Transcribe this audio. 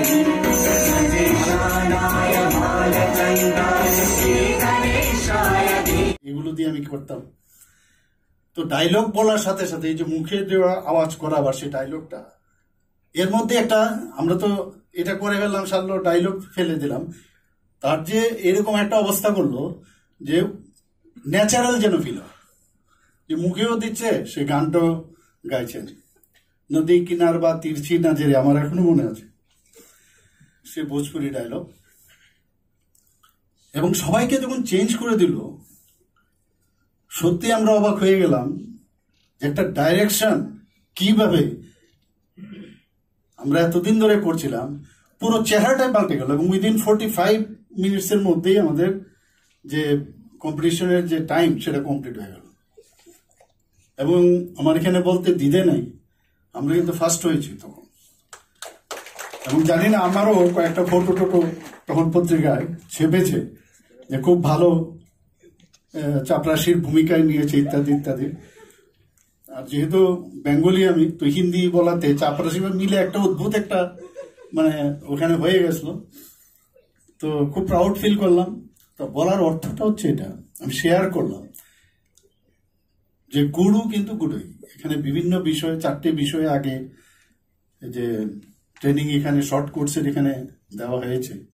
এগুলো দিয়ে আমি করতাম। তো ডায়লগ বলার সাথে সাথে এই যে মুখে দেওয়া আওয়াজ করা, আবার সেই ডায়লগটা এর মধ্যে একটা, আমরা তো এটা করে ফেললাম, সারলো ডায়লগ ফেলে দিলাম, তার যে এরকম একটা অবস্থা করলো যে ন্যাচারাল যেন ফিল হয়, যে মুখেও দিচ্ছে, সে গানটাও গাইছেন। নদী কিনার বা তিরছি নাজেরে, আমার এখনো মনে আছে সে ভোজপুরি ডায়লগ। এবং সবাইকে যখন চেঞ্জ করে দিল, সত্যি আমরা অবাক হয়ে গেলাম যে একটা ডাইরেকশন কিভাবে আমরা এতদিন ধরে করছিলাম, পুরো চেহারাটাই পাল্টে গেল। এবং উইদিন 45 মিনিটসের মধ্যেই আমাদের যে কম্পিটিশনের যে টাইম, সেটা কমপ্লিট হয়ে গেল। এবং আমার এখানে বলতে দ্বিধা নাই, আমরা কিন্তু ফার্স্ট হয়েছি তখন। এবং জানি না, আমারও কয়েকটা ফটো টোটো তখন পত্রিকায় ছেপেছে যে খুব ভালো চাপরাশির ভূমিকায় নিয়েছে, ইত্যাদি ইত্যাদি। আর যেহেতু বেঙ্গলি আমি, তো হিন্দি বলাতে চাপরাশি মিলে একটা অদ্ভুত একটা মানে ওখানে হয়ে গেছিল। তো খুব প্রাউড ফিল করলাম। তো বলার অর্থটা হচ্ছে এটা, আমি শেয়ার করলাম যে গুরু কিন্তু গুরুই। এখানে বিভিন্ন বিষয়ে, 4টে বিষয়ে আগে যে ট্রেনিং এখানে শর্ট কোর্সের এখানে দেওয়া হয়েছে।